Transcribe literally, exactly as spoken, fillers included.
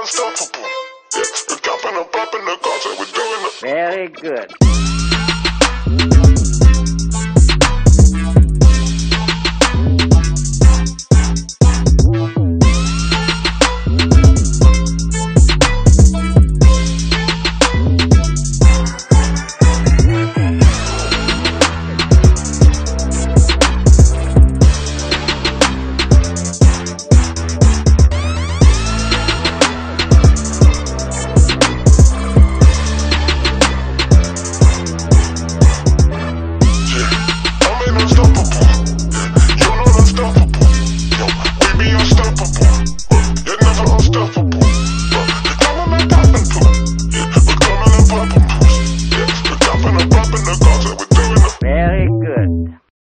unstoppable. Yeah, we're dropping up up in the cars and we're doing it. Very good.